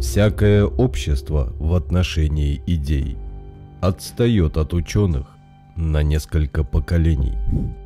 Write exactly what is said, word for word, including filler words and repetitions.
Всякое общество в отношении идей отстает от ученых на несколько поколений.